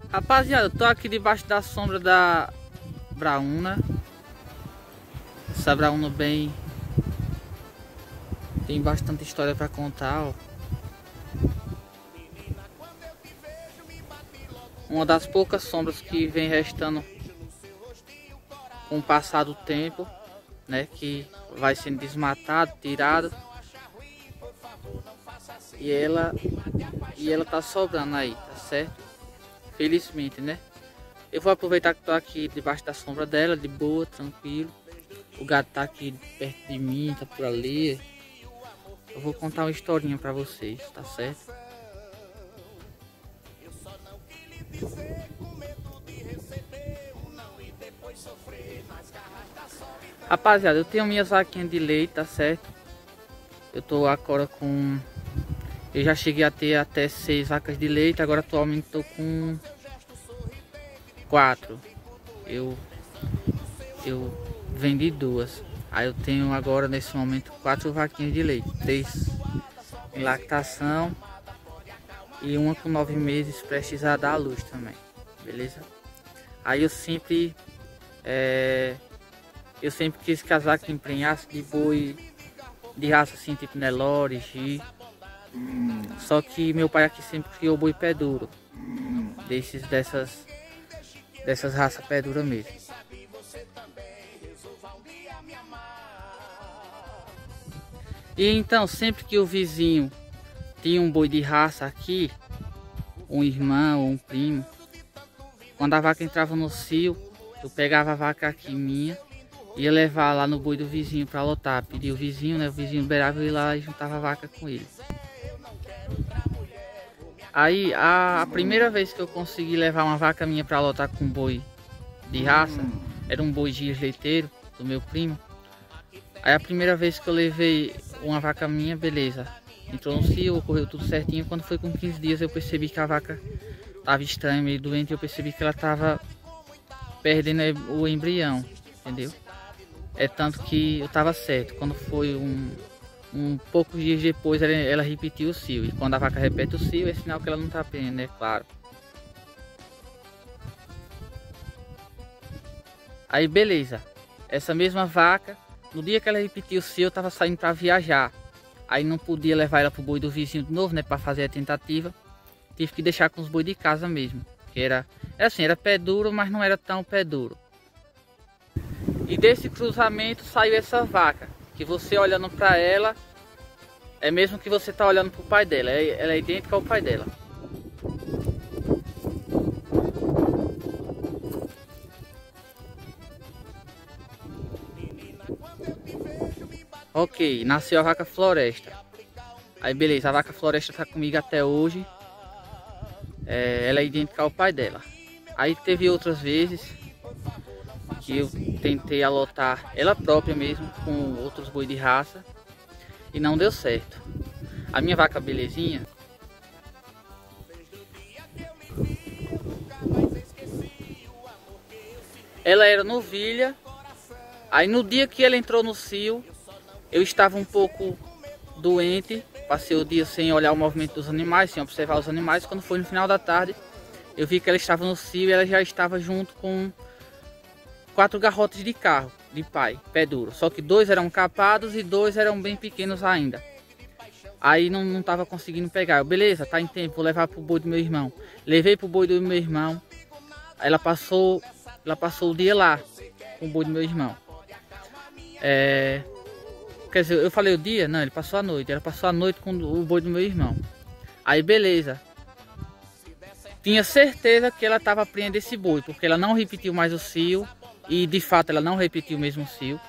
Rapaziada, eu tô aqui debaixo da sombra da Braúna. Essa Braúna bem... tem bastante história pra contar, ó. Uma das poucas sombras que vem restando com o passar do tempo, né? Que vai sendo desmatado, tirado. E ela tá sobrando aí, tá certo? Felizmente, né? Eu vou aproveitar que tô aqui debaixo da sombra dela, de boa, tranquilo. O gato tá aqui perto de mim, tá por ali. Eu vou contar uma historinha pra vocês, tá certo? Rapaziada, eu tenho minhas vaquinhas de leite, tá certo? Eu tô agora com... eu já cheguei a ter até 6 vacas de leite, agora atualmente tô com 4. Eu vendi 2. Aí eu tenho agora nesse momento 4 vaquinhas de leite, 3 em lactação e uma com 9 meses prestes a dar à luz também, beleza? Aí eu sempre quis que as vacas emprenhassem de boi de raça assim, tipo Nelore, Gi. Só que meu pai aqui sempre criou boi pé duro, dessas raças pé dura mesmo. E então, sempre que o vizinho tinha um boi de raça aqui, um irmão ou um primo, quando a vaca entrava no cio, eu pegava a vaca aqui minha, ia levar lá no boi do vizinho para lotar, pedia o vizinho, né? O vizinho liberava eu ir lá e juntava a vaca com ele. Aí a primeira vez que eu consegui levar uma vaca minha para lotar com um boi de raça, era um boi Gias leiteiro do meu primo. Aí a primeira vez que eu levei uma vaca minha, beleza, entrou no cio, ocorreu tudo certinho. Quando foi com 15 dias eu percebi que a vaca tava estranha, meio doente, eu percebi que ela tava perdendo o embrião, entendeu? É tanto que eu tava certo. Quando foi poucos dias depois ela repetiu o cio. E quando a vaca repete o cio é sinal que ela não tá perdendo, né? Claro. Aí beleza. Essa mesma vaca, no dia que ela repetiu o cio, eu tava saindo para viajar. Aí não podia levar ela pro boi do vizinho de novo, né? Para fazer a tentativa. Tive que deixar com os boi de casa mesmo. Que era assim, era pé duro, mas não era tão pé duro. E desse cruzamento saiu essa vaca, que você olhando para ela, é mesmo que você tá olhando pro pai dela, ela é idêntica ao pai dela. Ok, nasceu a vaca Floresta. Aí beleza, a vaca Floresta tá comigo até hoje. Ela é idêntica ao pai dela. Aí teve outras vezes que eu tentei alotar ela própria mesmo com outros boi de raça e não deu certo. A minha vaca belezinha, ela era novilha. Aí no dia que ela entrou no cio, eu estava um pouco doente, passei o dia sem olhar o movimento dos animais, sem observar os animais. Quando foi no final da tarde, eu vi que ela estava no cio e ela já estava junto com 4 garrotes de carro, de pai, pé duro. Só que 2 eram capados e 2 eram bem pequenos ainda. Aí não tava conseguindo pegar. Beleza, tá em tempo, vou levar pro boi do meu irmão. Levei pro boi do meu irmão. Aí ela passou o dia lá com o boi do meu irmão. Quer dizer, eu falei o dia? Não, ele passou a noite. Ela passou a noite com o boi do meu irmão. Aí beleza. Tinha certeza que ela estava prendendo esse boi, porque ela não repetiu mais o cio. E de fato ela não repetiu o mesmo cio.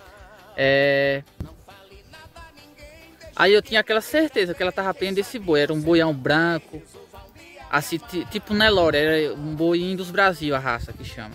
Aí eu tinha aquela certeza que ela estava prendendo esse boi. Era um boião branco, assim, tipo Nelore. Era um boi Indus Brasil, a raça que chama.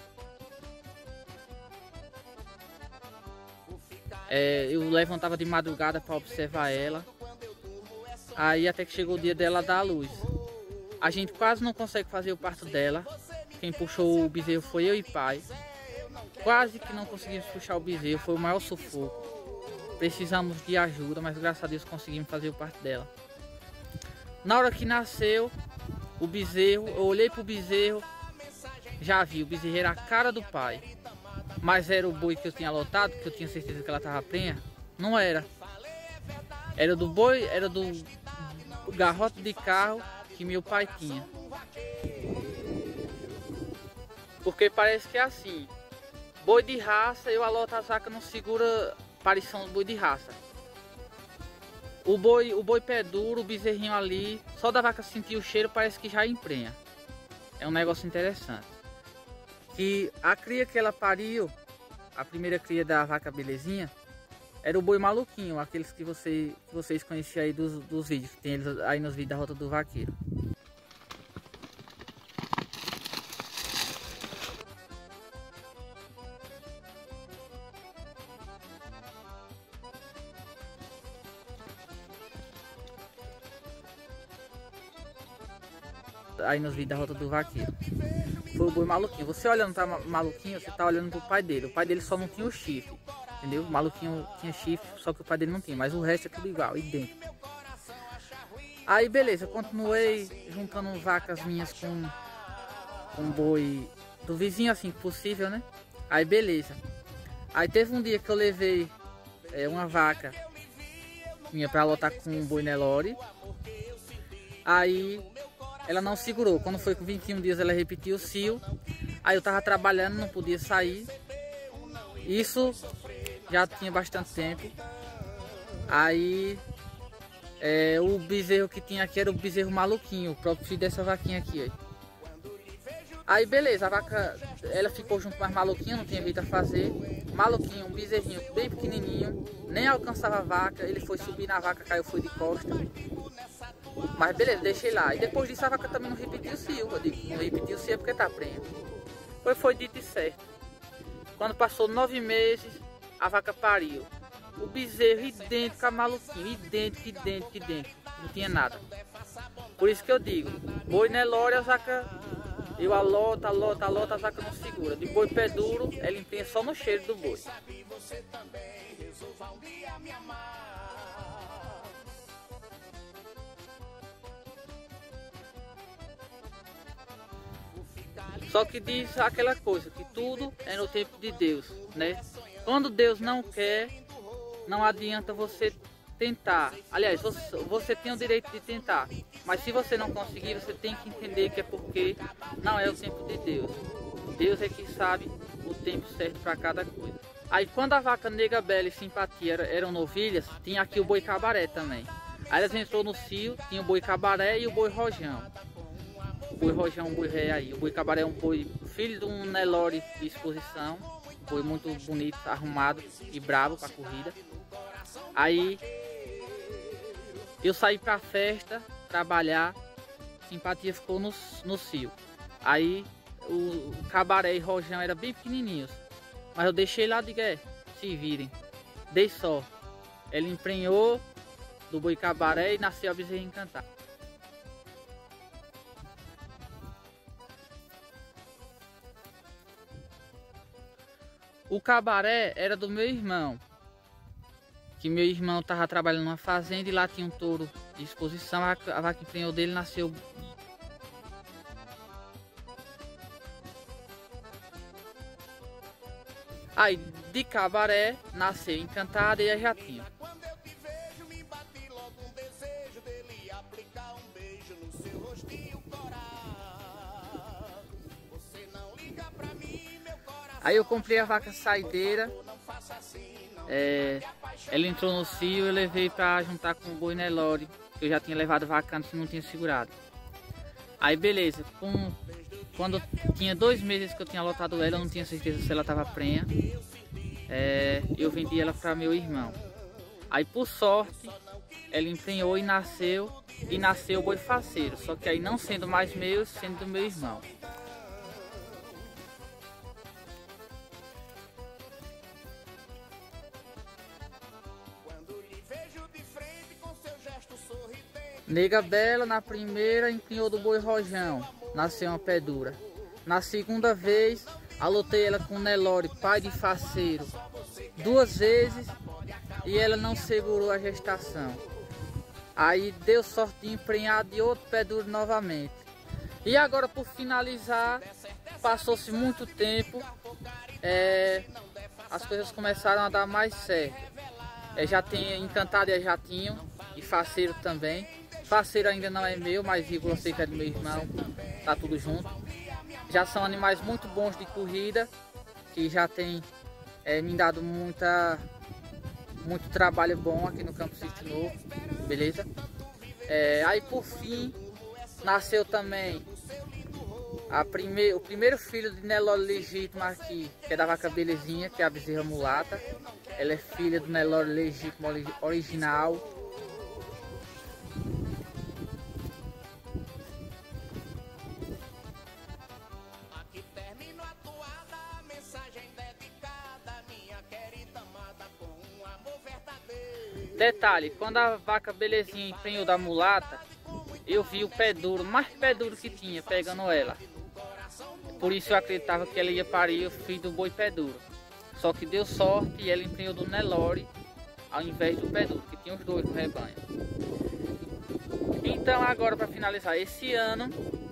Eu levantava de madrugada para observar ela. Aí até que chegou o dia dela dar à luz. A gente quase não consegue fazer o parto dela. Quem puxou o bezerro foi eu e pai. Quase que não conseguimos puxar o bezerro, foi o maior sufoco. Precisamos de ajuda, mas graças a Deus conseguimos fazer o parto dela. Na hora que nasceu, o bezerro, eu olhei pro bezerro, já vi, o bezerro era a cara do pai. Mas era o boi que eu tinha lotado, que eu tinha certeza que ela tava prenha. Não era. Era do boi, era do garrote de carro que meu pai tinha. Porque parece que é assim. Boi de raça, eu aloto as vacas, não segura aparição do boi de raça. O boi pé duro, o bezerrinho ali, só da vaca sentir o cheiro parece que já emprenha. É um negócio interessante. Que a cria que ela pariu, a primeira cria da vaca belezinha, era o boi maluquinho, aqueles que vocês conheciam aí dos vídeos, tem eles aí nos vídeos da Rota do Vaqueiro. Aí nos vídeos da Rota do Vaqueiro. Foi o boi maluquinho. Você olhando para maluquinho, você tá olhando pro pai dele. O pai dele só não tinha o chifre, entendeu? O maluquinho tinha chifre, só que o pai dele não tinha. Mas o resto é tudo igual, idêntico. Aí beleza, eu continuei juntando vacas minhas com boi do vizinho, assim que possível, né? Aí beleza. Aí teve um dia que eu levei uma vaca minha para lotar com um boi Nelore. Aí ela não segurou. Quando foi com 21 dias ela repetiu o cio. Aí eu tava trabalhando, não podia sair. Isso já tinha bastante tempo. Aí o bezerro que tinha aqui era o bezerro maluquinho, o próprio filho dessa vaquinha aqui. Aí beleza, a vaca ela ficou junto com as maluquinhas, não tinha jeito a fazer. Maluquinho, um bezerrinho bem pequenininho, nem alcançava a vaca. Ele foi subir na vaca, caiu, foi de costa. Mas beleza, deixei lá. E depois disso a vaca também não repetiu o cio. Eu digo, não repetiu o cio é porque tá prenha. Foi dito e certo. Quando passou 9 meses, a vaca pariu. O bezerro idêntico a maluquinho, idêntico. Não tinha nada. Por isso que eu digo, boi Nelore, a vaca, eu aloto, a vaca não segura. De boi pé duro, ela emprenha só no cheiro do boi. Só que diz aquela coisa, que tudo é no tempo de Deus, né? Quando Deus não quer, não adianta você tentar. Aliás, você tem o direito de tentar. Mas se você não conseguir, você tem que entender que é porque não é o tempo de Deus. Deus é que sabe o tempo certo para cada coisa. Aí quando a vaca Nega Bela e Simpatia eram novilhas, tinha aqui o boi Cabaré também. Aí elas entrou no cio, tinha o boi Cabaré e o boi Rojão. O boi Rojão é um boi rei aí. O boi Cabaré é um boi filho de um Nelore de exposição. Boi muito bonito, arrumado e bravo para corrida. Aí eu saí pra festa, trabalhar. Simpatia ficou no cio. Aí o Cabaré e Rojão eram bem pequenininhos. Mas eu deixei lá, digo, se virem. Dei só. Ele emprenhou do boi Cabaré e nasceu a bezerra encantada. O Cabaré era do meu irmão. Que meu irmão estava trabalhando numa fazenda e lá tinha um touro de exposição. A vaca emprenhou dele, nasceu. Aí de Cabaré nasceu Encantada e a Jatinho. Aí eu comprei a vaca saideira. Ela entrou no cio, eu levei para juntar com o boi Nelore, que eu já tinha levado vaca antes e não tinha segurado. Aí beleza, quando tinha 2 meses que eu tinha lotado ela, eu não tinha certeza se ela estava prenha. Eu vendi ela para meu irmão. Aí por sorte, ela emprenhou e nasceu o boi faceiro, só que aí não sendo mais meu, sendo do meu irmão. Nega Bela na primeira emprenhou do boi Rojão, nasceu uma pé dura. Na segunda vez, alotei ela com Nelore, pai de faceiro, 2 vezes e ela não segurou a gestação. Aí deu sorte de emprenhar de outro pé duro novamente. E agora, por finalizar, passou-se muito tempo, as coisas começaram a dar mais certo. Já tem Encantado e Jatinho, e Faceiro também. Faceiro ainda não é meu, mas Vírgula sei que é do meu irmão, tá tudo junto. Já são animais muito bons de corrida, que já tem me dado muito trabalho bom aqui no Campo Sítio Novo, beleza? Aí por fim, nasceu também o primeiro filho de Nelore legítimo aqui, que é da vaca Belezinha, que é a bezerra mulata. Ela é filha do Nelore legítimo original. Detalhe, quando a vaca Belezinha emprenhou da mulata, eu vi o pé duro, mais pé duro que tinha, pegando ela. Por isso eu acreditava que ela ia parir o filho do boi pé duro. Só que deu sorte e ela emprenhou do Nelore ao invés do pé duro, que tinha os dois no rebanho. Então agora, para finalizar esse ano,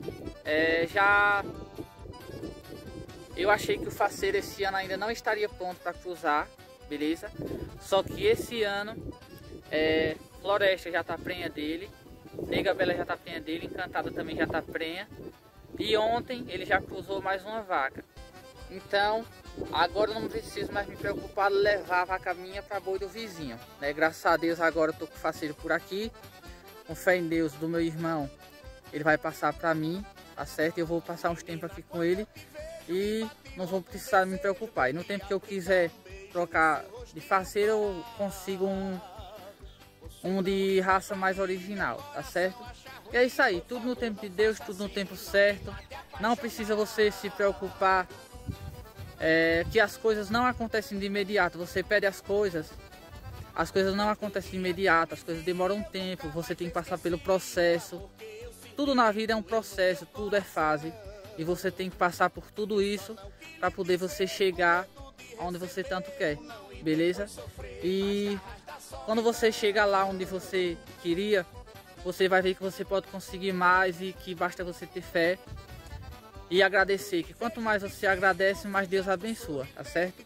eu achei que o Faceiro esse ano ainda não estaria pronto para cruzar, beleza? Só que esse ano Floresta já tá prenha dele, Nega Bela já tá prenha dele, Encantada também já tá prenha. E ontem ele já cruzou mais uma vaca. Então agora eu não preciso mais me preocupar de levar a vaca minha para boi do vizinho, né? Graças a Deus agora eu tô com o Faceiro por aqui. Com fé em Deus do meu irmão, ele vai passar para mim, tá certo? Eu vou passar uns tempos aqui com ele e não vou precisar me preocupar. E no tempo que eu quiser trocar de Faceiro, eu consigo um de raça mais original, tá certo? E é isso aí, tudo no tempo de Deus, tudo no tempo certo. Não precisa você se preocupar que as coisas não acontecem de imediato. Você pede as coisas não acontecem de imediato, as coisas demoram um tempo, você tem que passar pelo processo. Tudo na vida é um processo, tudo é fase. E você tem que passar por tudo isso para poder você chegar onde você tanto quer, beleza? E quando você chega lá onde você queria, você vai ver que você pode conseguir mais e que basta você ter fé e agradecer, que quanto mais você agradece, mais Deus abençoa, tá certo?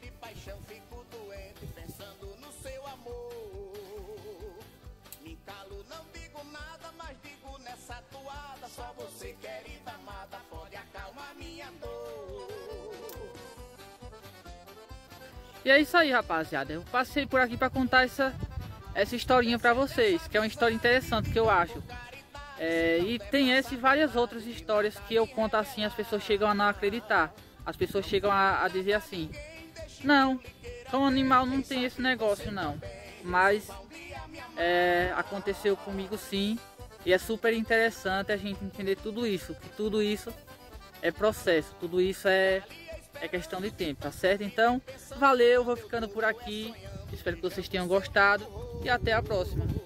E é isso aí, rapaziada. Eu passei por aqui para contar essa historinha para vocês, que é uma história interessante que eu acho. E tem essa e várias outras histórias que eu conto assim, as pessoas chegam a não acreditar. As pessoas chegam a dizer assim: não, com animal não tem esse negócio não. Mas aconteceu comigo sim. E é super interessante a gente entender tudo isso. Que tudo isso é processo, tudo isso é questão de tempo, tá certo? Então, valeu, vou ficando por aqui. Espero que vocês tenham gostado e até a próxima.